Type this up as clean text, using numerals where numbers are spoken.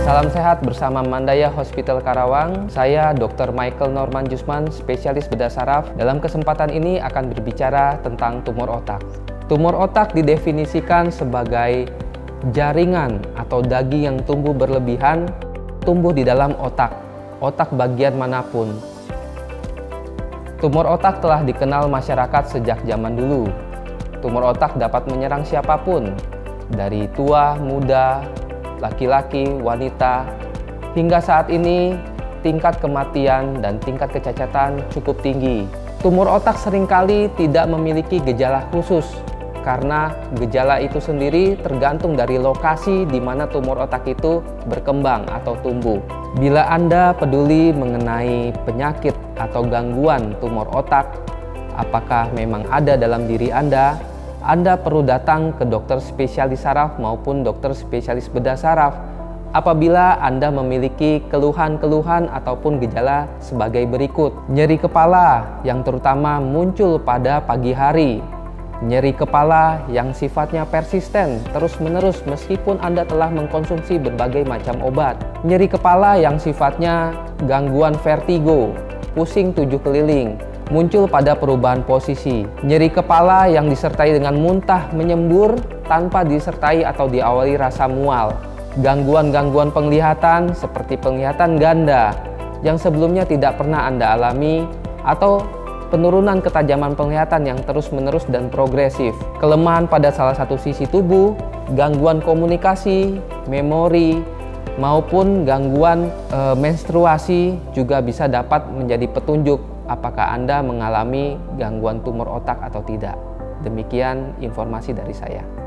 Salam sehat bersama Mandaya Hospital Karawang. Saya Dr. Michael Norman Jusman, spesialis bedah saraf. Dalam kesempatan ini akan berbicara tentang tumor otak. Tumor otak didefinisikan sebagai jaringan atau daging yang tumbuh berlebihan, tumbuh di dalam otak bagian manapun. Tumor otak telah dikenal masyarakat sejak zaman dulu. Tumor otak dapat menyerang siapapun, dari tua, muda, laki-laki, wanita. Hingga saat ini, tingkat kematian dan tingkat kecacatan cukup tinggi. Tumor otak seringkali tidak memiliki gejala khusus, karena gejala itu sendiri tergantung dari lokasi di mana tumor otak itu berkembang atau tumbuh. Bila Anda peduli mengenai penyakit atau gangguan tumor otak, apakah memang ada dalam diri Anda perlu datang ke dokter spesialis saraf maupun dokter spesialis bedah saraf apabila Anda memiliki keluhan-keluhan ataupun gejala sebagai berikut. Nyeri kepala yang terutama muncul pada pagi hari. Nyeri kepala yang sifatnya persisten terus-menerus meskipun Anda telah mengkonsumsi berbagai macam obat. Nyeri kepala yang sifatnya gangguan vertigo, pusing 7 keliling, muncul pada perubahan posisi. Nyeri kepala yang disertai dengan muntah menyembur tanpa disertai atau diawali rasa mual. Gangguan-gangguan penglihatan seperti penglihatan ganda yang sebelumnya tidak pernah Anda alami, atau penurunan ketajaman penglihatan yang terus-menerus dan progresif. Kelemahan pada salah satu sisi tubuh, gangguan komunikasi, memori, maupun gangguan menstruasi juga bisa dapat menjadi petunjuk apakah Anda mengalami gangguan tumor otak atau tidak. Demikian informasi dari saya.